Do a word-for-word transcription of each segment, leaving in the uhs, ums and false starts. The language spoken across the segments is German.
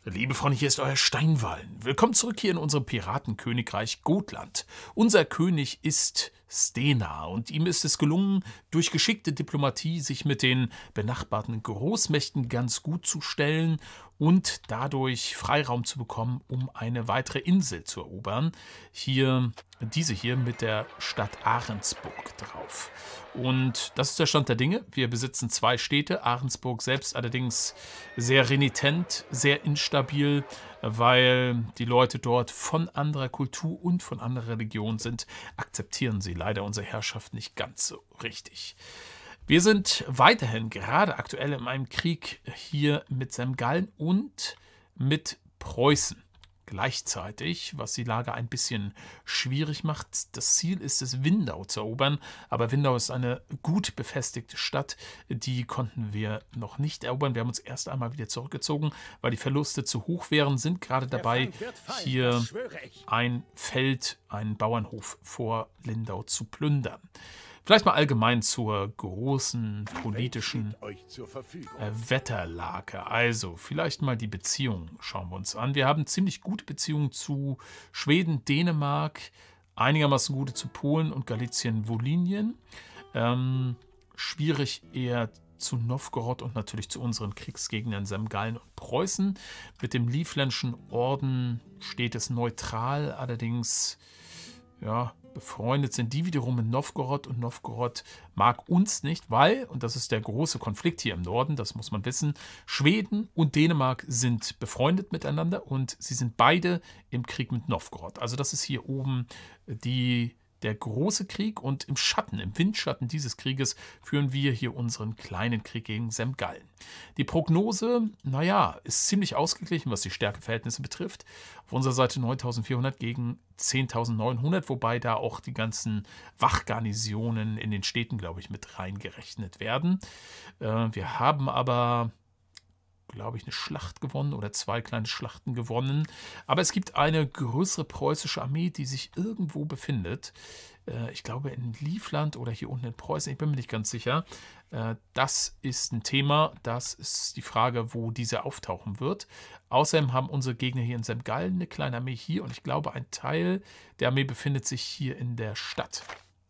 Liebe Freunde, hier ist euer Steinwallen. Willkommen zurück hier in unserem Piratenkönigreich Gotland. Unser König ist Stena und ihm ist es gelungen, durch geschickte Diplomatie sich mit den benachbarten Großmächten ganz gut zu stellen und dadurch Freiraum zu bekommen, um eine weitere Insel zu erobern. Hier, diese hier mit der Stadt Ahrensburg drauf. Und das ist der Stand der Dinge. Wir besitzen zwei Städte. Ahrensburg selbst allerdings sehr renitent, sehr instabil, weil die Leute dort von anderer Kultur und von anderer Religion sind, akzeptieren sie leider unsere Herrschaft nicht ganz so richtig. Wir sind weiterhin gerade aktuell in einem Krieg hier mit Semgallen und mit Preußen. Gleichzeitig, was die Lage ein bisschen schwierig macht. Das Ziel ist es, Windau zu erobern, aber Windau ist eine gut befestigte Stadt, die konnten wir noch nicht erobern. Wir haben uns erst einmal wieder zurückgezogen, weil die Verluste zu hoch wären, sind gerade dabei, hier ein Feld, einen Bauernhof vor Lindau zu plündern. Vielleicht mal allgemein zur großen politischen äh, Wetterlage. Also vielleicht mal die Beziehungen schauen wir uns an. Wir haben ziemlich gute Beziehungen zu Schweden, Dänemark, einigermaßen gute zu Polen und Galizien, Wolinien. Ähm, schwierig eher zu Novgorod und natürlich zu unseren Kriegsgegnern Semgallen und Preußen. Mit dem Livländischen Orden steht es neutral, allerdings ja, befreundet sind die wiederum mit Novgorod und Novgorod mag uns nicht, weil, und das ist der große Konflikt hier im Norden, das muss man wissen, Schweden und Dänemark sind befreundet miteinander und sie sind beide im Krieg mit Novgorod. Also das ist hier oben die... der große Krieg und im Schatten, im Windschatten dieses Krieges führen wir hier unseren kleinen Krieg gegen Semgallen. Die Prognose, naja, ist ziemlich ausgeglichen, was die Stärkeverhältnisse betrifft. Auf unserer Seite neuntausendvierhundert gegen zehntausendneunhundert, wobei da auch die ganzen Wachgarnisonen in den Städten, glaube ich, mit reingerechnet werden. Äh, wir haben aber... glaube ich, eine Schlacht gewonnen oder zwei kleine Schlachten gewonnen. Aber es gibt eine größere preußische Armee, die sich irgendwo befindet. Äh, ich glaube in Livland oder hier unten in Preußen, ich bin mir nicht ganz sicher. Äh, das ist ein Thema, das ist die Frage, wo diese auftauchen wird. Außerdem haben unsere Gegner hier in Semgallen eine kleine Armee hier und ich glaube, ein Teil der Armee befindet sich hier in der Stadt,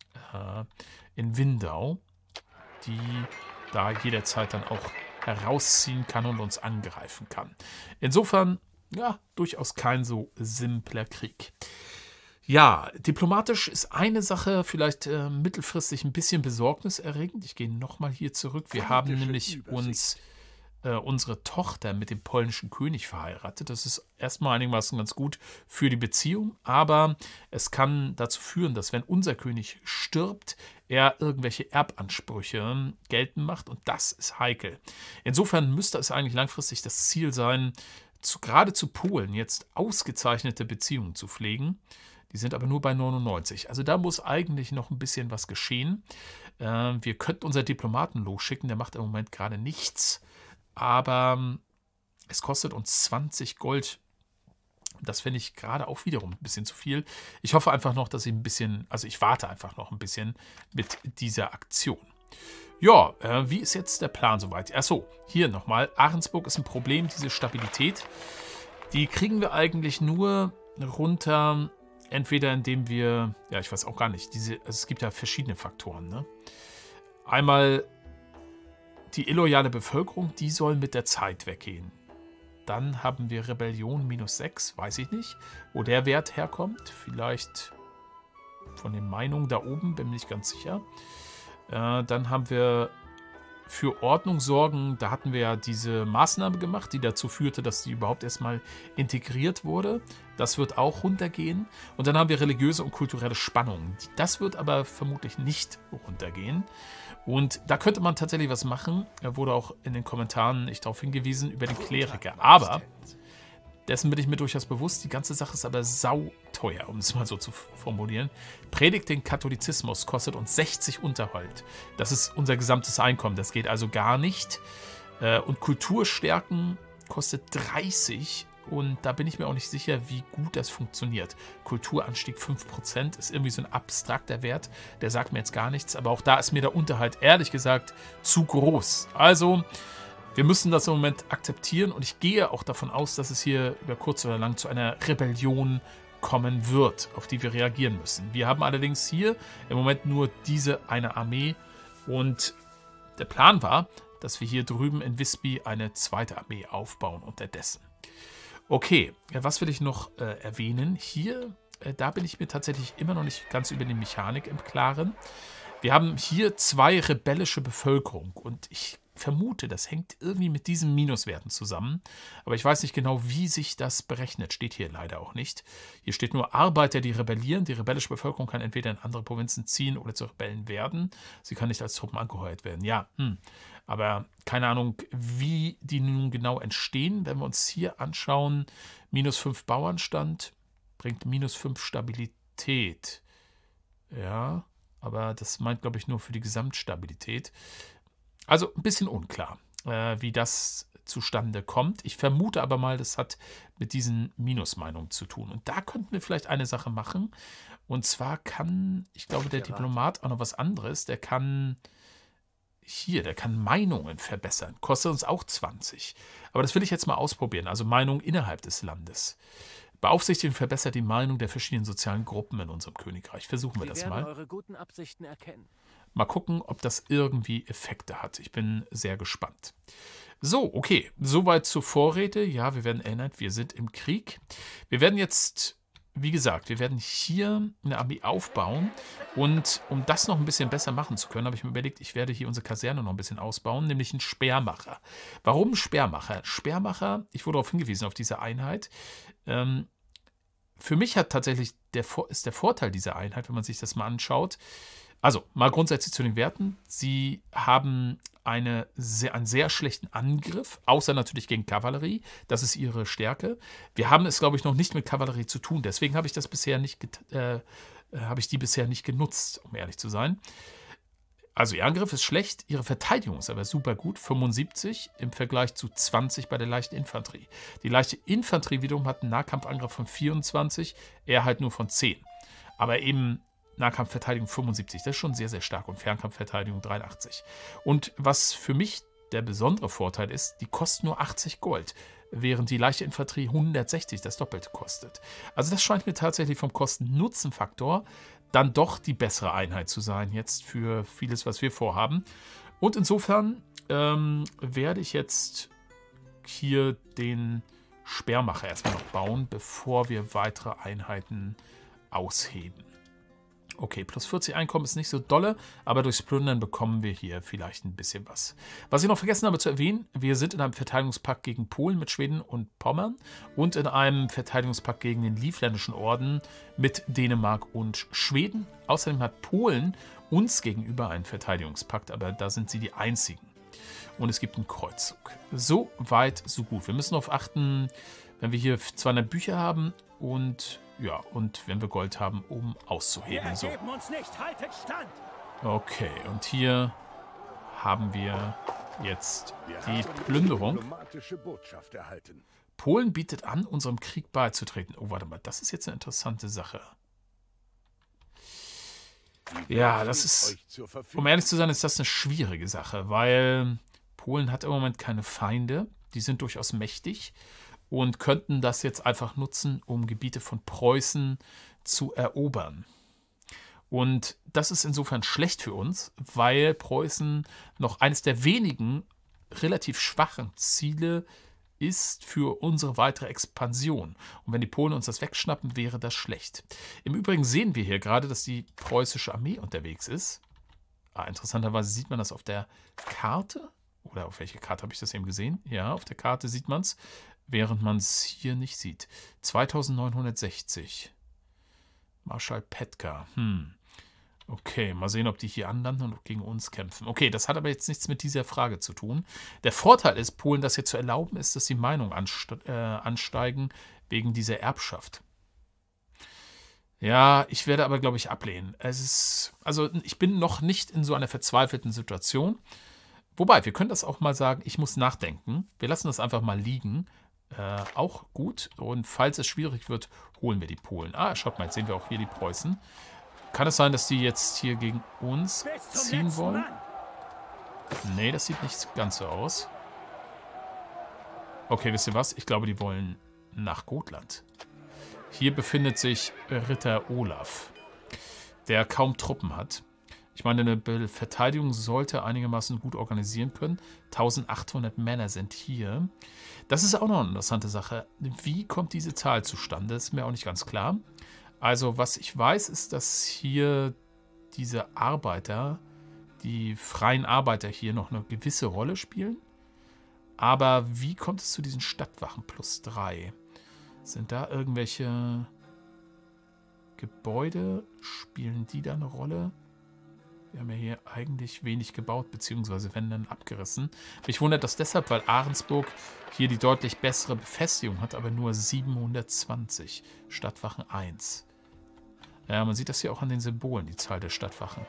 äh, in Windau, die da jederzeit dann auch herausziehen kann und uns angreifen kann. Insofern, ja, durchaus kein so simpler Krieg. Ja, diplomatisch ist eine Sache vielleicht äh, mittelfristig ein bisschen besorgniserregend. Ich gehe nochmal hier zurück. Wir haben nämlich uns äh, unsere Tochter mit dem polnischen König verheiratet. Das ist erstmal einigermaßen ganz gut für die Beziehung, aber es kann dazu führen, dass wenn unser König stirbt, er irgendwelche Erbansprüche geltend macht und das ist heikel. Insofern müsste es eigentlich langfristig das Ziel sein, zu, gerade zu Polen jetzt ausgezeichnete Beziehungen zu pflegen. Die sind aber nur bei neunundneunzig. Also da muss eigentlich noch ein bisschen was geschehen. Äh, wir könnten unseren Diplomaten losschicken, der macht im Moment gerade nichts, aber es kostet uns zwanzig Gold. Das finde ich gerade auch wiederum ein bisschen zu viel. Ich hoffe einfach noch, dass ich ein bisschen, also ich warte einfach noch ein bisschen mit dieser Aktion. Ja, äh, wie ist jetzt der Plan soweit? Achso, hier nochmal. Ahrensburg ist ein Problem, diese Stabilität. Die kriegen wir eigentlich nur runter, entweder indem wir, ja, ich weiß auch gar nicht, diese, also es gibt ja verschiedene Faktoren, ne? Einmal die illoyale Bevölkerung, die soll mit der Zeit weggehen. Dann haben wir Rebellion minus sechs, weiß ich nicht, wo der Wert herkommt. Vielleicht von den Meinungen da oben, bin mir nicht ganz sicher. Äh, dann haben wir für Ordnung sorgen, da hatten wir ja diese Maßnahme gemacht, die dazu führte, dass die überhaupt erstmal integriert wurde. Das wird auch runtergehen. Und dann haben wir religiöse und kulturelle Spannungen. Das wird aber vermutlich nicht runtergehen. Und da könnte man tatsächlich was machen. Da wurde auch in den Kommentaren nicht darauf hingewiesen, über den Kleriker. Aber, dessen bin ich mir durchaus bewusst, die ganze Sache ist aber sauteuer, um es mal so zu formulieren. Predigt den Katholizismus kostet uns sechzig Unterhalt. Das ist unser gesamtes Einkommen, das geht also gar nicht. Und Kulturstärken kostet dreißig. Und da bin ich mir auch nicht sicher, wie gut das funktioniert. Kulturanstieg fünf Prozent ist irgendwie so ein abstrakter Wert. Der sagt mir jetzt gar nichts. Aber auch da ist mir der Unterhalt, ehrlich gesagt, zu groß. Also Wir müssen das im Moment akzeptieren und ich gehe auch davon aus, dass es hier über kurz oder lang zu einer Rebellion kommen wird, auf die wir reagieren müssen. Wir haben allerdings hier im Moment nur diese eine Armee und der Plan war, dass wir hier drüben in Visby eine zweite Armee aufbauen unterdessen. Okay, was will ich noch äh, erwähnen? Hier, äh, da bin ich mir tatsächlich immer noch nicht ganz über die Mechanik im Klaren. Wir haben hier zwei rebellische Bevölkerung und ich vermute, das hängt irgendwie mit diesen Minuswerten zusammen. Aber ich weiß nicht genau, wie sich das berechnet. Steht hier leider auch nicht. Hier steht nur Arbeiter, die rebellieren. Die rebellische Bevölkerung kann entweder in andere Provinzen ziehen oder zu Rebellen werden. Sie kann nicht als Truppen angeheuert werden. Ja, hm. Aber keine Ahnung, wie die nun genau entstehen. Wenn wir uns hier anschauen, minus fünf Bauernstand bringt minus fünf Stabilität. Ja, aber das meint, glaube ich, nur für die Gesamtstabilität. Also ein bisschen unklar, äh, wie das zustande kommt. Ich vermute aber mal, das hat mit diesen Minusmeinungen zu tun. Und da könnten wir vielleicht eine Sache machen. Und zwar kann, ich glaube, der Diplomat auch noch was anderes. Der kann hier, der kann Meinungen verbessern. Kostet uns auch zwanzig. Aber das will ich jetzt mal ausprobieren. Also Meinungen innerhalb des Landes. Beaufsichtigt und verbessert die Meinung der verschiedenen sozialen Gruppen in unserem Königreich. Versuchen wir das mal. Eure guten Absichten erkennen. Mal gucken, ob das irgendwie Effekte hat. Ich bin sehr gespannt. So, okay. Soweit zur Vorräte. Ja, wir werden erinnern, wir sind im Krieg. Wir werden jetzt, wie gesagt, wir werden hier eine Armee aufbauen. Und um das noch ein bisschen besser machen zu können, habe ich mir überlegt, ich werde hier unsere Kaserne noch ein bisschen ausbauen, nämlich einen Speermacher. Warum Speermacher? Speermacher, ich wurde darauf hingewiesen, auf diese Einheit. Ähm, für mich hat tatsächlich der, ist der Vorteil dieser Einheit, wenn man sich das mal anschaut. Also, mal grundsätzlich zu den Werten. Sie haben eine sehr, einen sehr schlechten Angriff, außer natürlich gegen Kavallerie. Das ist ihre Stärke. Wir haben es, glaube ich, noch nicht mit Kavallerie zu tun. Deswegen habe ich das bisher nicht, äh, habe ich die bisher nicht genutzt, um ehrlich zu sein. Also, ihr Angriff ist schlecht, ihre Verteidigung ist aber super gut. fünfundsiebzig im Vergleich zu zwanzig bei der leichten Infanterie. Die leichte Infanterie wiederum hat einen Nahkampfangriff von vierundzwanzig, er halt nur von zehn. Aber eben Nahkampfverteidigung fünfundsiebzig, das ist schon sehr, sehr stark. Und Fernkampfverteidigung dreiundachtzig. Und was für mich der besondere Vorteil ist, die kosten nur achtzig Gold, während die leichte Infanterie hundertsechzig, das Doppelte kostet. Also das scheint mir tatsächlich vom Kosten-Nutzen-Faktor dann doch die bessere Einheit zu sein, jetzt für vieles, was wir vorhaben. Und insofern ähm, werde ich jetzt hier den Speermacher erstmal noch bauen, bevor wir weitere Einheiten ausheben. Okay, plus vierzig Einkommen ist nicht so dolle, aber durchs Plündern bekommen wir hier vielleicht ein bisschen was. Was ich noch vergessen habe zu erwähnen, wir sind in einem Verteidigungspakt gegen Polen mit Schweden und Pommern und in einem Verteidigungspakt gegen den Livländischen Orden mit Dänemark und Schweden. Außerdem hat Polen uns gegenüber einen Verteidigungspakt, aber da sind sie die einzigen. Und es gibt einen Kreuzzug. So weit, so gut. Wir müssen darauf achten, wenn wir hier zweihundert Bücher haben und... Ja, und wenn wir Gold haben, um auszuheben. So. Uns nicht. Haltet stand. Okay, und hier haben wir jetzt die Plünderung. Polen bietet an, unserem Krieg beizutreten. Oh, warte mal, das ist jetzt eine interessante Sache. Ja, das ist, um ehrlich zu sein, ist das eine schwierige Sache, weil Polen hat im Moment keine Feinde. Die sind durchaus mächtig. Und könnten das jetzt einfach nutzen, um Gebiete von Preußen zu erobern. Und das ist insofern schlecht für uns, weil Preußen noch eines der wenigen relativ schwachen Ziele ist für unsere weitere Expansion. Und wenn die Polen uns das wegschnappen, wäre das schlecht. Im Übrigen sehen wir hier gerade, dass die preußische Armee unterwegs ist. Ah, interessanterweise sieht man das auf der Karte. Oder auf welche Karte habe ich das eben gesehen? Ja, auf der Karte sieht man es. Während man es hier nicht sieht. zweitausendneunhundertsechzig. Marschall Petka. Hm. Okay, mal sehen, ob die hier anlanden und gegen uns kämpfen. Okay, das hat aber jetzt nichts mit dieser Frage zu tun. Der Vorteil ist, Polen das hier zu erlauben, ist, dass die Meinungen anste äh, ansteigen wegen dieser Erbschaft. Ja, ich werde aber, glaube ich, ablehnen. Es ist, also ich bin noch nicht in so einer verzweifelten Situation. Wobei, wir können das auch mal sagen, ich muss nachdenken. Wir lassen das einfach mal liegen. Äh, auch gut. Und falls es schwierig wird, holen wir die Polen. Ah, schaut mal, jetzt sehen wir auch hier die Preußen. Kann es sein, dass die jetzt hier gegen uns ziehen wollen? Nee, das sieht nicht ganz so aus. Okay, wisst ihr was? Ich glaube, die wollen nach Gotland. Hier befindet sich Ritter Olaf, der kaum Truppen hat. Ich meine, eine Verteidigung sollte einigermaßen gut organisieren können. eintausendachthundert Männer sind hier. Das ist auch noch eine interessante Sache. Wie kommt diese Zahl zustande? Das ist mir auch nicht ganz klar. Also, was ich weiß, ist, dass hier diese Arbeiter, die freien Arbeiter hier noch eine gewisse Rolle spielen. Aber wie kommt es zu diesen Stadtwachen plus drei? Sind da irgendwelche Gebäude? Spielen die da eine Rolle? Wir haben ja hier eigentlich wenig gebaut, beziehungsweise wenn dann abgerissen. Mich wundert das deshalb, weil Ahrensburg hier die deutlich bessere Befestigung hat, aber nur siebenhundertzwanzig. Stadtwachen eins. Ja, man sieht das hier auch an den Symbolen, die Zahl der Stadtwachen.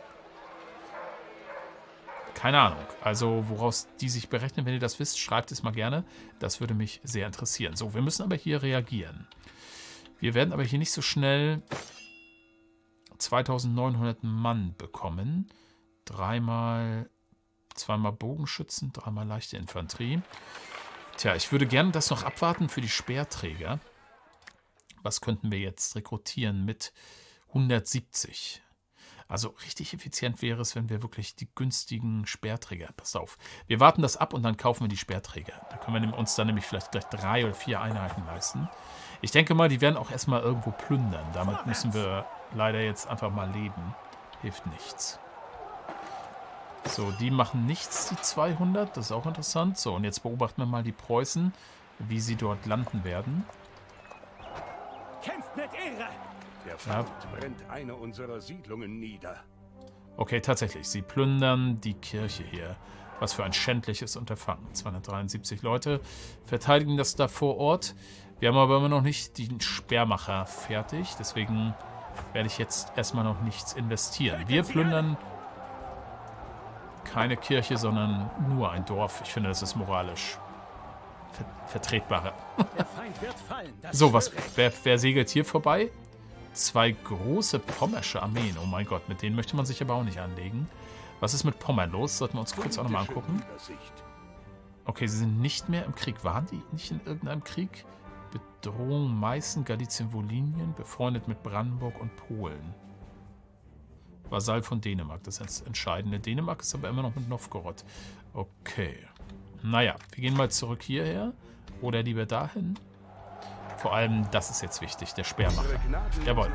Keine Ahnung. Also, woraus die sich berechnen, wenn ihr das wisst, schreibt es mal gerne. Das würde mich sehr interessieren. So, wir müssen aber hier reagieren. Wir werden aber hier nicht so schnell zweitausendneunhundert Mann bekommen. Dreimal, zweimal Bogenschützen, dreimal leichte Infanterie. Tja, ich würde gerne das noch abwarten für die Speerträger. Was könnten wir jetzt rekrutieren mit hundertsiebzig? Also richtig effizient wäre es, wenn wir wirklich die günstigen Speerträger, passt auf, wir warten das ab und dann kaufen wir die Speerträger. Da können wir uns dann nämlich vielleicht gleich drei oder vier Einheiten leisten. Ich denke mal, die werden auch erstmal irgendwo plündern. Damit müssen wir leider jetzt einfach mal leben. Hilft nichts. So, die machen nichts, die zweihundert. Das ist auch interessant. So, und jetzt beobachten wir mal die Preußen, wie sie dort landen werden. Kämpft mit Ehre! Der Feind ja. brennt eine unserer Siedlungen nieder. Okay, tatsächlich. Sie plündern die Kirche hier. Was für ein schändliches Unterfangen. zweihundertdreiundsiebzig Leute verteidigen das da vor Ort. Wir haben aber immer noch nicht den Sperrmacher fertig. Deswegen werde ich jetzt erstmal noch nichts investieren. Wir plündern keine Kirche, sondern nur ein Dorf. Ich finde, das ist moralisch ver vertretbarer. Der Feind wird fallen. So, was, wer, wer segelt hier vorbei? Zwei große pommersche Armeen. Oh mein Gott, mit denen möchte man sich aber auch nicht anlegen. Was ist mit Pommern los? Sollten wir uns kurz auch nochmal angucken. Okay, sie sind nicht mehr im Krieg. Waren die nicht in irgendeinem Krieg? Bedrohung Meißen, Galizien, Wolinien, befreundet mit Brandenburg und Polen. Vasall von Dänemark, das ist das Entscheidende. Dänemark ist aber immer noch mit Novgorod. Okay. Naja, wir gehen mal zurück hierher. Oder lieber dahin. Vor allem, das ist jetzt wichtig, der Sperrmacher. Jawohl.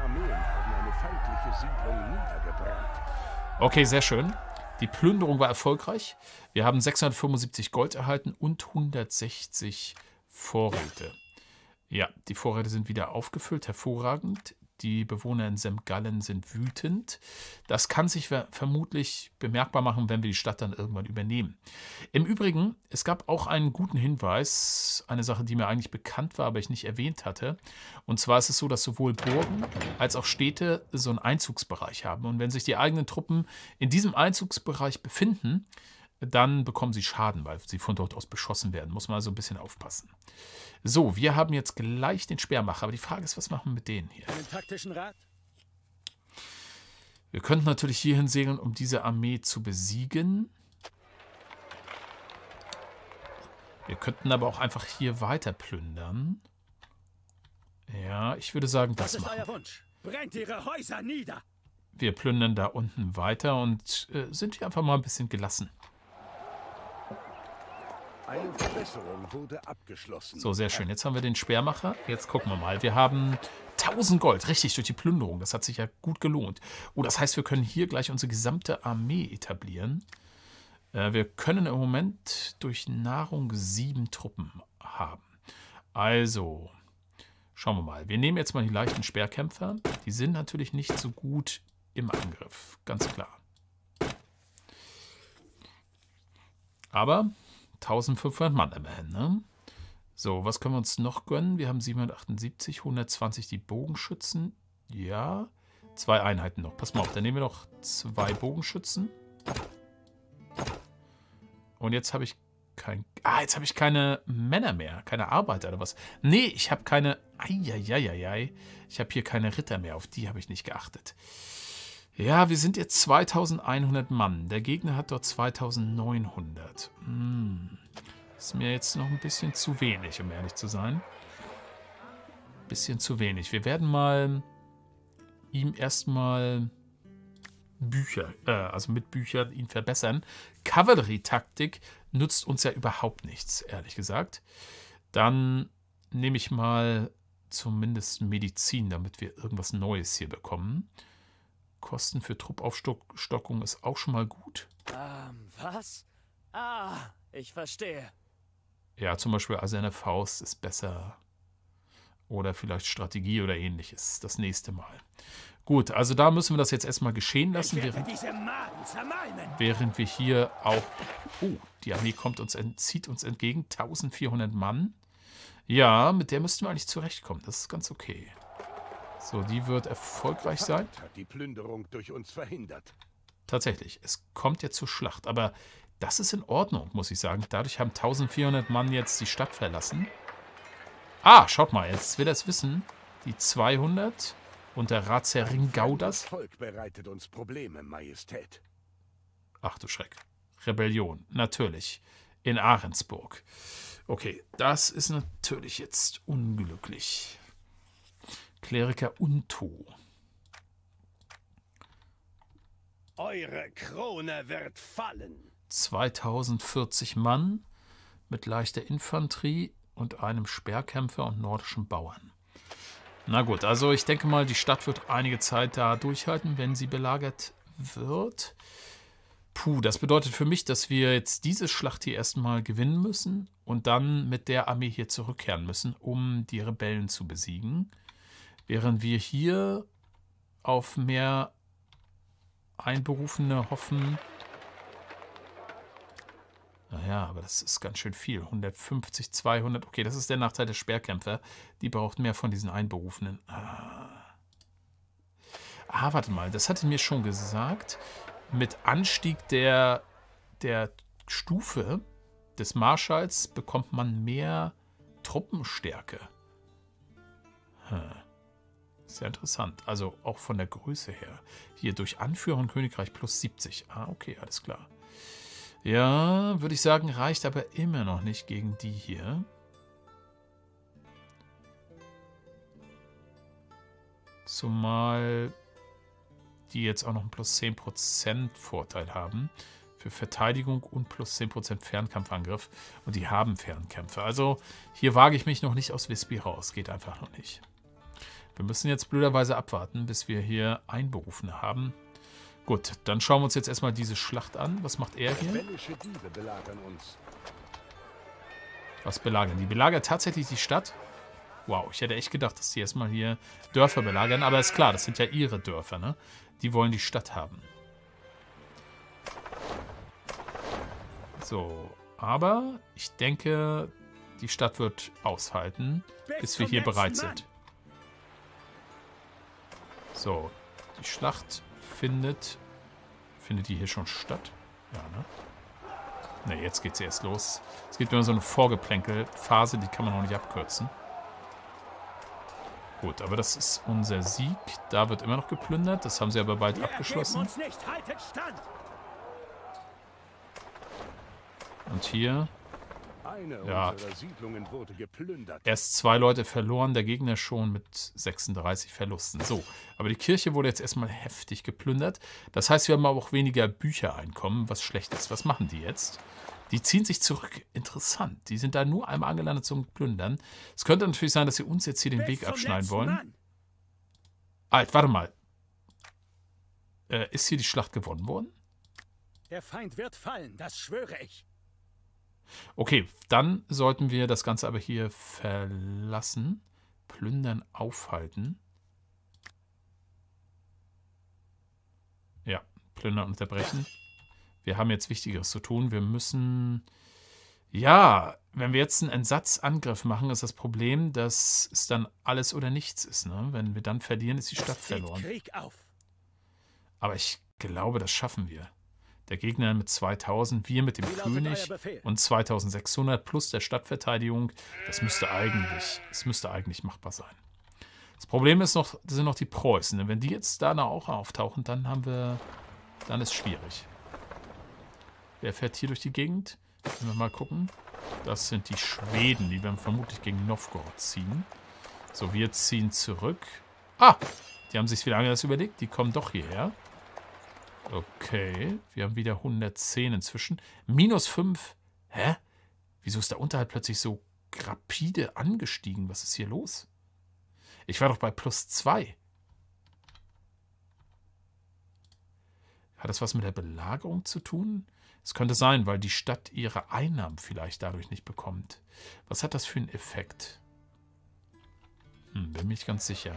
Okay, sehr schön. Die Plünderung war erfolgreich. Wir haben sechshundertfünfundsiebzig Gold erhalten und hundertsechzig Vorräte. Ja, die Vorräte sind wieder aufgefüllt. Hervorragend. Die Bewohner in Semgallen sind wütend. Das kann sich ver vermutlich bemerkbar machen, wenn wir die Stadt dann irgendwann übernehmen. Im Übrigen, es gab auch einen guten Hinweis, eine Sache, die mir eigentlich bekannt war, aber ich nicht erwähnt hatte. Und zwar ist es so, dass sowohl Burgen als auch Städte so einen Einzugsbereich haben. Und wenn sich die eigenen Truppen in diesem Einzugsbereich befinden, dann bekommen sie Schaden, weil sie von dort aus beschossen werden. Muss man also ein bisschen aufpassen. So, wir haben jetzt gleich den Sperrmacher. Aber die Frage ist, was machen wir mit denen hier? Einen taktischen Rat? Wir könnten natürlich hierhin segeln, um diese Armee zu besiegen. Wir könnten aber auch einfach hier weiter plündern. Ja, ich würde sagen, das machen. Was ist euer Wunsch? Brennt ihre Häuser nieder! Wir plündern da unten weiter und äh, sind hier einfach mal ein bisschen gelassen. Eine Verbesserung wurde abgeschlossen. So, sehr schön. Jetzt haben wir den Sperrmacher. Jetzt gucken wir mal. Wir haben tausend Gold. Richtig, durch die Plünderung. Das hat sich ja gut gelohnt. Oh, das heißt, wir können hier gleich unsere gesamte Armee etablieren. Äh, wir können im Moment durch Nahrung sieben Truppen haben. Also, schauen wir mal. Wir nehmen jetzt mal die leichten Speerkämpfer. Die sind natürlich nicht so gut im Angriff. Ganz klar. Aber eintausendfünfhundert Mann immerhin, ne? So, was können wir uns noch gönnen? Wir haben siebenhundertachtundsiebzig, hundertzwanzig die Bogenschützen. Ja, zwei Einheiten noch. Pass mal auf, dann nehmen wir noch zwei Bogenschützen. Und jetzt habe ich kein... Ah, jetzt habe ich keine Männer mehr, keine Arbeiter oder was. Nee, ich habe keine... Eieieiei. Ich habe hier keine Ritter mehr, auf die habe ich nicht geachtet. Ja, wir sind jetzt zweitausendeinhundert Mann. Der Gegner hat dort zweitausendneunhundert. Hm. Ist mir jetzt noch ein bisschen zu wenig, um ehrlich zu sein. Ein bisschen zu wenig. Wir werden mal ihm erstmal Bücher, äh, also mit Büchern ihn verbessern. Kavallerietaktik nutzt uns ja überhaupt nichts, ehrlich gesagt. Dann nehme ich mal zumindest Medizin, damit wir irgendwas Neues hier bekommen. Kosten für Truppaufstockung ist auch schon mal gut. Ähm, was? Ah, ich verstehe. Ja, zum Beispiel Eiserne Faust ist besser. Oder vielleicht Strategie oder ähnliches. Das nächste Mal. Gut, also da müssen wir das jetzt erstmal geschehen lassen, während, während wir hier auch... Oh, die Armee kommt uns, zieht uns entgegen. eintausendvierhundert Mann. Ja, mit der müssten wir eigentlich zurechtkommen. Das ist ganz okay. So, die wird erfolgreich sein. Hat die Plünderung durch uns verhindert. Tatsächlich, es kommt jetzt zur Schlacht. Aber das ist in Ordnung, muss ich sagen. Dadurch haben eintausendvierhundert Mann jetzt die Stadt verlassen. Ah, schaut mal, jetzt will er es wissen. Die zweihundert und der Ratsherr Ringaudas. Das Volk bereitet uns Probleme, Majestät. Ach du Schreck. Rebellion, natürlich. In Ahrensburg. Okay, das ist natürlich jetzt unglücklich. Kleriker Unto. Eure Krone wird fallen. zweitausendvierzig Mann mit leichter Infanterie und einem Speerkämpfer und nordischen Bauern. Na gut, also ich denke mal, die Stadt wird einige Zeit da durchhalten, wenn sie belagert wird. Puh, das bedeutet für mich, dass wir jetzt diese Schlacht hier erstmal gewinnen müssen und dann mit der Armee hier zurückkehren müssen, um die Rebellen zu besiegen. Während wir hier auf mehr Einberufene hoffen. Naja, aber das ist ganz schön viel. hundertfünfzig, zweihundert. Okay, das ist der Nachteil der Speerkämpfer. Die braucht mehr von diesen Einberufenen. Ah, ah warte mal. Das hatte mir schon gesagt. Mit Anstieg der, der Stufe des Marschalls bekommt man mehr Truppenstärke. Hm. Sehr interessant. Also auch von der Größe her. Hier durch Anführer Königreich plus siebzig. Ah, okay, alles klar. Ja, würde ich sagen, reicht aber immer noch nicht gegen die hier. Zumal die jetzt auch noch einen plus zehn Prozent Vorteil haben für Verteidigung und plus zehn Prozent Fernkampfangriff. Und die haben Fernkämpfe. Also hier wage ich mich noch nicht aus Visby raus. Geht einfach noch nicht. Wir müssen jetzt blöderweise abwarten, bis wir hier Einberufene haben. Gut, dann schauen wir uns jetzt erstmal diese Schlacht an. Was macht er hier? Rebellische Diebe belagern uns. Was belagern? Die belagern tatsächlich die Stadt? Wow, ich hätte echt gedacht, dass die erstmal hier Dörfer belagern. Aber ist klar, das sind ja ihre Dörfer, ne? Die wollen die Stadt haben. So, aber ich denke, die Stadt wird aushalten, bis wir hier bereit sind. So, die Schlacht findet... Findet die hier schon statt? Ja, ne? Ne, jetzt geht's erst los. Es gibt immer so eine Vorgeplänkel-Phase, die kann man noch nicht abkürzen. Gut, aber das ist unser Sieg. Da wird immer noch geplündert. Das haben sie aber bald abgeschlossen. Und hier... Eine ja, unserer Siedlungen wurde geplündert. erst zwei Leute verloren, der Gegner schon mit sechsunddreißig Verlusten. So, aber die Kirche wurde jetzt erstmal heftig geplündert. Das heißt, wir haben aber auch weniger Büchereinkommen, was schlecht ist. Was machen die jetzt? Die ziehen sich zurück. Interessant. Die sind da nur einmal angelandet zum Plündern. Es könnte natürlich sein, dass sie uns jetzt hier den Weg abschneiden wollen. Alt, warte mal. Äh, ist hier die Schlacht gewonnen worden? Der Feind wird fallen, das schwöre ich. Okay, dann sollten wir das Ganze aber hier verlassen. Plündern aufhalten. Ja, plündern unterbrechen. Wir haben jetzt Wichtigeres zu tun. Wir müssen... Ja, wenn wir jetzt einen Entsatzangriff machen, ist das Problem, dass es dann alles oder nichts ist. Ne? Wenn wir dann verlieren, ist die Stadt verloren. Krieg auf. Aber ich glaube, das schaffen wir. Der Gegner mit zweitausend, wir mit dem König und zweitausendsechshundert plus der Stadtverteidigung. Das müsste eigentlich, das müsste eigentlich machbar sein. Das Problem ist noch, das sind noch die Preußen. Wenn die jetzt da auch auftauchen, dann haben wir, dann ist es schwierig. Wer fährt hier durch die Gegend? Können wir mal gucken. Das sind die Schweden, die werden vermutlich gegen Novgorod ziehen. So, wir ziehen zurück. Ah, die haben sich wieder anders überlegt. Die kommen doch hierher. Okay, wir haben wieder hundertzehn inzwischen. Minus fünf. Hä? Wieso ist der Unterhalt plötzlich so rapide angestiegen? Was ist hier los? Ich war doch bei plus zwei. Hat das was mit der Belagerung zu tun? Es könnte sein, weil die Stadt ihre Einnahmen vielleicht dadurch nicht bekommt. Was hat das für einen Effekt? Hm, bin mir nicht ganz sicher.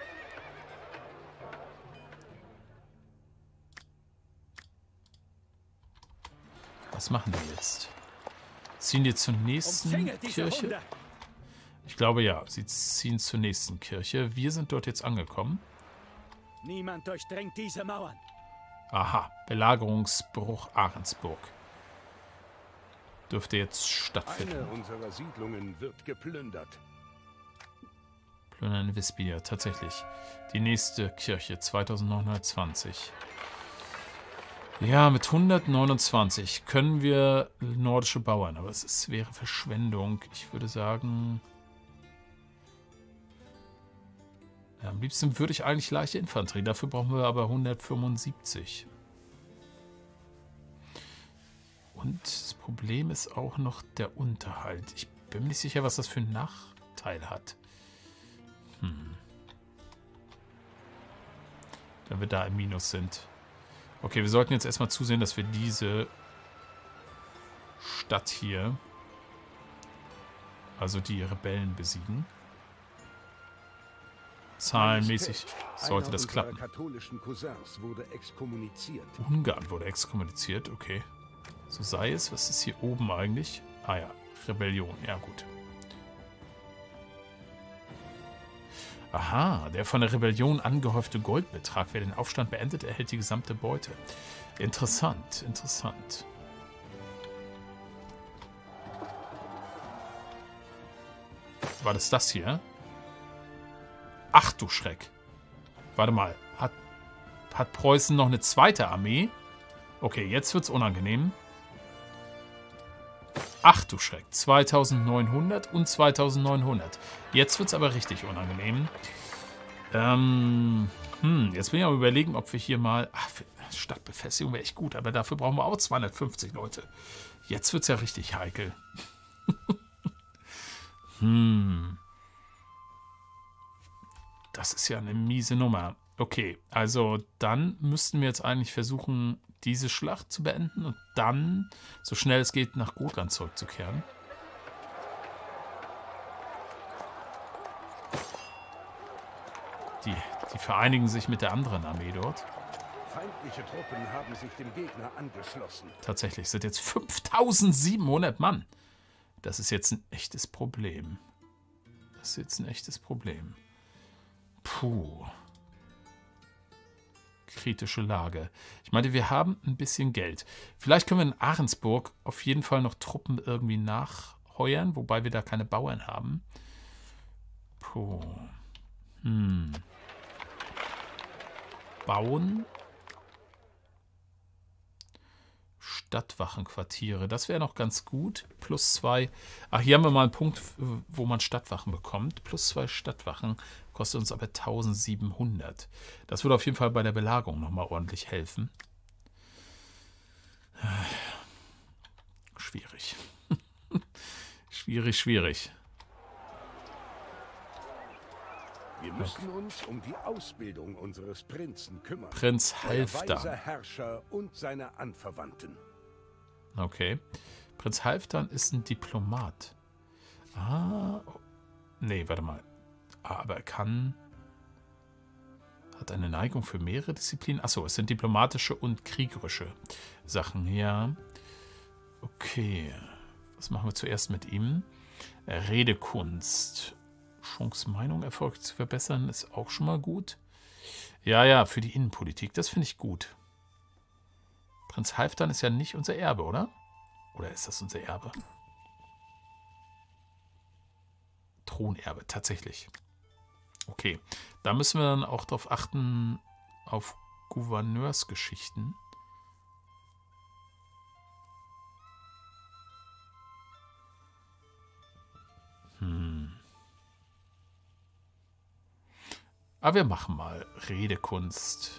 Was machen die jetzt? Ziehen die zur nächsten Kirche? Ich glaube ja, sie ziehen zur nächsten Kirche. Wir sind dort jetzt angekommen. Niemand durchdringt diese Mauern. Aha, Belagerungsbruch Ahrensburg. Dürfte jetzt stattfinden. Eine unserer Siedlungen wird geplündert. Plündern Wispia, tatsächlich. Die nächste Kirche, zweitausendneunhundertzwanzig. Ja, mit hundertneunundzwanzig können wir nordische Bauern, aber es ist, wäre Verschwendung. Ich würde sagen... Ja, am liebsten würde ich eigentlich leichte Infanterie. Dafür brauchen wir aber hundertfünfundsiebzig. Und das Problem ist auch noch der Unterhalt. Ich bin mir nicht sicher, was das für einen Nachteil hat. Hm. Wenn wir da im Minus sind. Okay, wir sollten jetzt erstmal zusehen, dass wir diese Stadt hier, also die Rebellen, besiegen. Zahlenmäßig sollte das klappen. Katholischen Cousins wurde exkommuniziert. Ungarn wurde exkommuniziert, okay. So sei es. Was ist hier oben eigentlich? Ah ja, Rebellion, ja gut. Aha, der von der Rebellion angehäufte Goldbetrag, wer den Aufstand beendet, erhält die gesamte Beute. Interessant, interessant. War das das hier? Ach du Schreck. Warte mal. Hat, hat Preußen noch eine zweite Armee? Okay, jetzt wird's unangenehm. Ach du Schreck. zweitausendneunhundert und zweitausendneunhundert. Jetzt wird's aber richtig unangenehm. Ähm, hm, jetzt bin ich am Überlegen, ob wir hier mal... Ach, Stadtbefestigung wäre echt gut, aber dafür brauchen wir auch zweihundertfünfzig Leute. Jetzt wird's ja richtig heikel. hm... Das ist ja eine miese Nummer. Okay, also dann müssten wir jetzt eigentlich versuchen, diese Schlacht zu beenden und dann, so schnell es geht, nach Gotland zurückzukehren. Die, die vereinigen sich mit der anderen Armee dort. Feindliche Truppen haben sich dem Gegner angeschlossen. Tatsächlich sind jetzt fünftausendsiebenhundert Mann. Das ist jetzt ein echtes Problem. Das ist jetzt ein echtes Problem. Puh. Kritische Lage. Ich meine, wir haben ein bisschen Geld. Vielleicht können wir in Ahrensburg auf jeden Fall noch Truppen irgendwie nachheuern, wobei wir da keine Bauern haben. Puh. Hm. Bauen. Stadtwachenquartiere. Das wäre noch ganz gut. Plus zwei. Ach, hier haben wir mal einen Punkt, wo man Stadtwachen bekommt. Plus zwei Stadtwachen kostet uns aber tausendsiebenhundert. Das würde auf jeden Fall bei der Belagerung nochmal ordentlich helfen. Schwierig. schwierig, schwierig. Wir müssen uns um die Ausbildung unseres Prinzen kümmern. Prinz Der Halfdan. weise Herrscher und seine Anverwandten. Okay. Prinz Halfdan ist ein Diplomat. Ah. Oh. Nee, warte mal. Ah, aber er kann... Hat eine Neigung für mehrere Disziplinen. Achso, es sind diplomatische und kriegerische Sachen. Ja. Okay. Was machen wir zuerst mit ihm? Redekunst. Chance, Meinung erfolgreich zu verbessern, ist auch schon mal gut. Ja, ja, für die Innenpolitik. Das finde ich gut. Prinz Halfdan ist ja nicht unser Erbe, oder? Oder ist das unser Erbe? Thronerbe, tatsächlich. Okay, da müssen wir dann auch darauf achten, auf Gouverneursgeschichten. Aber wir machen mal Redekunst.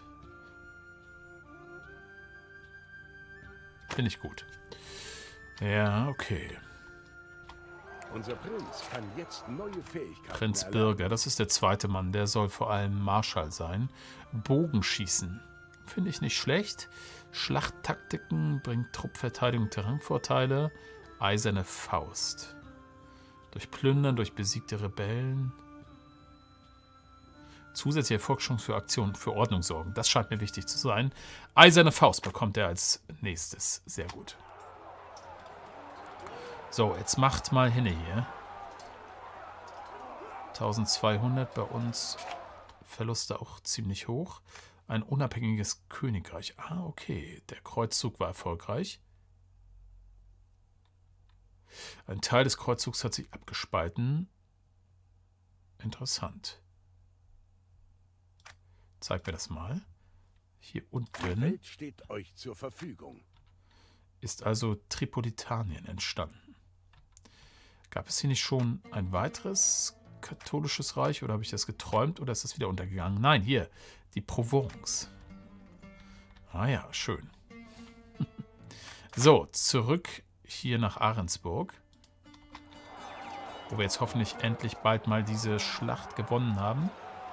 Finde ich gut. Ja, okay. Unser Prinz kann jetzt neue Fähigkeiten Prinz erlernen. Birger, das ist der zweite Mann. Der soll vor allem Marschall sein. Bogenschießen. Finde ich nicht schlecht. Schlachttaktiken bringt Truppverteidigung Terrainvorteile. Eiserne Faust. Durch Plündern, durch besiegte Rebellen. Zusätzliche Erfolgschance für Aktionen, für Ordnung sorgen. Das scheint mir wichtig zu sein. Eiserne Faust bekommt er als nächstes. Sehr gut. So, jetzt macht mal hinne hier. eintausendzweihundert bei uns. Verluste auch ziemlich hoch. Ein unabhängiges Königreich. Ah, okay. Der Kreuzzug war erfolgreich. Ein Teil des Kreuzzugs hat sich abgespalten. Interessant. Zeig mir das mal. Hier Die unten Welt steht euch zur Verfügung. ist also Tripolitanien entstanden. Gab es hier nicht schon ein weiteres katholisches Reich oder habe ich das geträumt oder ist das wieder untergegangen? Nein, hier, die Provence. Ah ja, schön. So, zurück hier nach Ahrensburg, wo wir jetzt hoffentlich endlich bald mal diese Schlacht gewonnen haben.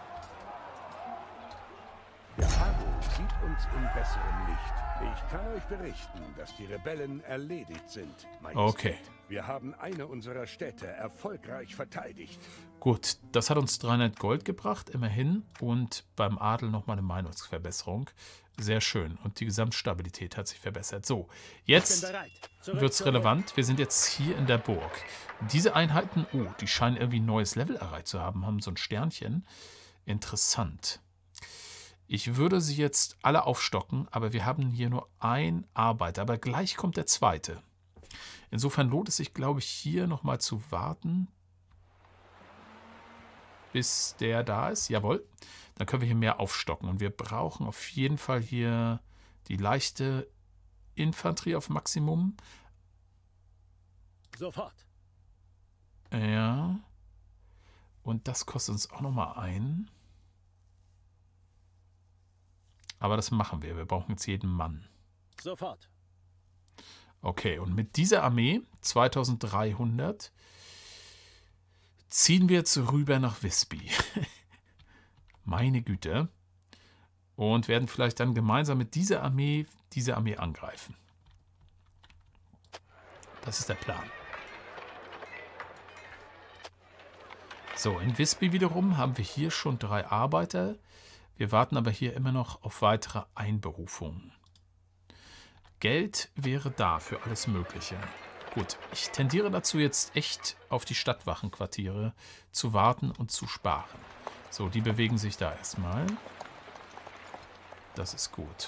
Der Adel sieht uns in besserem Licht. Ich kann euch berichten, dass die Rebellen erledigt sind, Majestät. Okay. Wir haben eine unserer Städte erfolgreich verteidigt. Gut, das hat uns dreihundert Gold gebracht, immerhin. Und beim Adel nochmal eine Meinungsverbesserung. Sehr schön. Und die Gesamtstabilität hat sich verbessert. So, jetzt wird es relevant. Wir sind jetzt hier in der Burg. Diese Einheiten, oh, die scheinen irgendwie ein neues Level erreicht zu haben, haben so ein Sternchen. Interessant. Ich würde sie jetzt alle aufstocken, aber wir haben hier nur einen Arbeiter. Aber gleich kommt der zweite. Insofern lohnt es sich, glaube ich, hier nochmal zu warten, bis der da ist. Jawohl. Dann können wir hier mehr aufstocken. Und wir brauchen auf jeden Fall hier die leichte Infanterie auf Maximum. Sofort. Ja. Und das kostet uns auch nochmal ein. Aber das machen wir. Wir brauchen jetzt jeden Mann. Sofort. Okay, und mit dieser Armee, zweitausenddreihundert, ziehen wir jetzt rüber nach Visby. Meine Güte. Und werden vielleicht dann gemeinsam mit dieser Armee diese Armee angreifen. Das ist der Plan. So, in Visby wiederum haben wir hier schon drei Arbeiter. Wir warten aber hier immer noch auf weitere Einberufungen. Geld wäre da für alles Mögliche. Gut, ich tendiere dazu jetzt echt auf die Stadtwachenquartiere zu warten und zu sparen. So, die bewegen sich da erstmal. Das ist gut.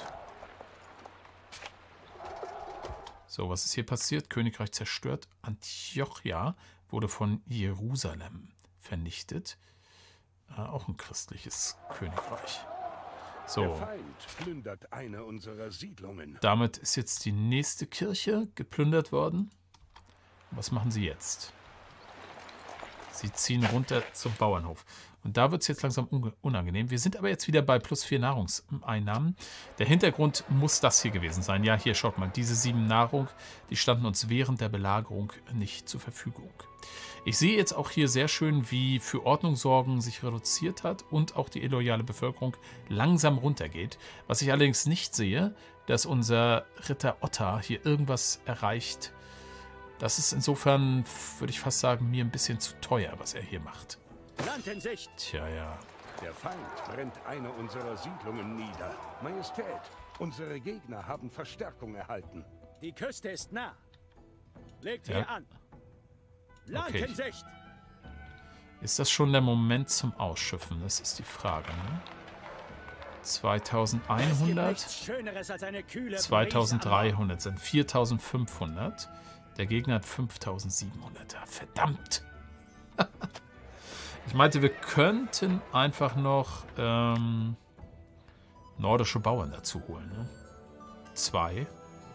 So, was ist hier passiert? Königreich zerstört. Antiochia wurde von Jerusalem vernichtet. Äh, auch ein christliches Königreich. Der So, Feind plündert eine unserer Siedlungen. damit ist jetzt die nächste Kirche geplündert worden. Was machen sie jetzt? Sie ziehen runter zum Bauernhof. Und da wird es jetzt langsam unangenehm. Wir sind aber jetzt wieder bei plus vier Nahrungseinnahmen. Der Hintergrund muss das hier gewesen sein. Ja, hier schaut mal, diese sieben Nahrung, die standen uns während der Belagerung nicht zur Verfügung. Ich sehe jetzt auch hier sehr schön, wie für Ordnung sorgen sich reduziert hat und auch die illoyale Bevölkerung langsam runtergeht. Was ich allerdings nicht sehe, dass unser Ritter Otta hier irgendwas erreicht. Das ist insofern, würde ich fast sagen, mir ein bisschen zu teuer, was er hier macht. Land in Sicht. Tja, ja. Der Feind brennt eine unserer Siedlungen nieder. Majestät, unsere Gegner haben Verstärkung erhalten. Die Küste ist nah. Legt Ja. hier an. Land Okay. in Sicht. Ist das schon der Moment zum Ausschiffen? Das ist die Frage, ne? zweitausendeinhundert, Nichts Schöneres als eine kühle zweitausenddreihundert sind viertausendfünfhundert. Der Gegner hat fünftausendsiebenhundert. Verdammt! Ich meinte, wir könnten einfach noch ähm, nordische Bauern dazu holen. Ne? Zwei.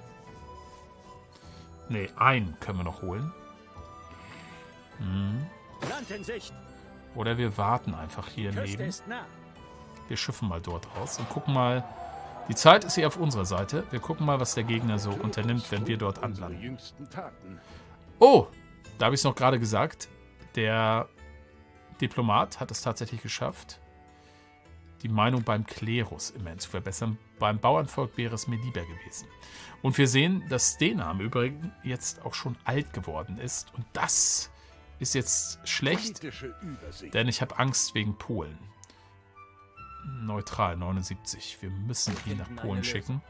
Ne, einen können wir noch holen. Land in Sicht. Oder wir warten einfach hier Küste neben. ist nah. Wir schiffen mal dort raus und gucken mal. Die Zeit ist hier auf unserer Seite. Wir gucken mal, was der Gegner so unternimmt, wenn wir dort anlanden. Oh, da habe ich es noch gerade gesagt. Der Diplomat hat es tatsächlich geschafft, die Meinung beim Klerus immerhin zu verbessern. Beim Bauernvolk wäre es mir lieber gewesen. Und wir sehen, dass Stena im Übrigen jetzt auch schon alt geworden ist. Und das ist jetzt schlecht, denn ich habe Angst wegen Polen. Neutral, neunundsiebzig. Wir müssen ihn nach Polen schicken,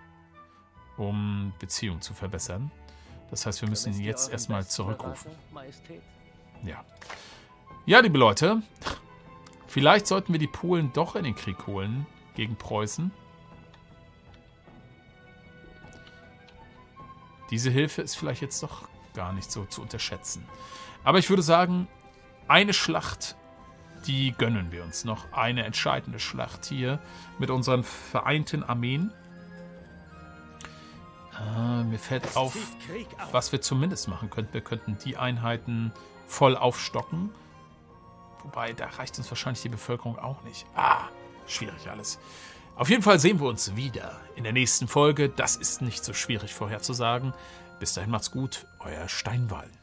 um Beziehungen zu verbessern. Das heißt, wir müssen ihn jetzt erstmal zurückrufen. Ja. Ja, liebe Leute, vielleicht sollten wir die Polen doch in den Krieg holen gegen Preußen. Diese Hilfe ist vielleicht jetzt doch gar nicht so zu unterschätzen. Aber ich würde sagen, eine Schlacht, die gönnen wir uns noch. Eine entscheidende Schlacht hier mit unseren vereinten Armeen. Äh, mir fällt auf, was wir zumindest machen könnten. Wir könnten die Einheiten voll aufstocken. Wobei, da reicht uns wahrscheinlich die Bevölkerung auch nicht. Ah, schwierig alles. Auf jeden Fall sehen wir uns wieder in der nächsten Folge. Das ist nicht so schwierig vorherzusagen. Bis dahin macht's gut, euer Steinwall.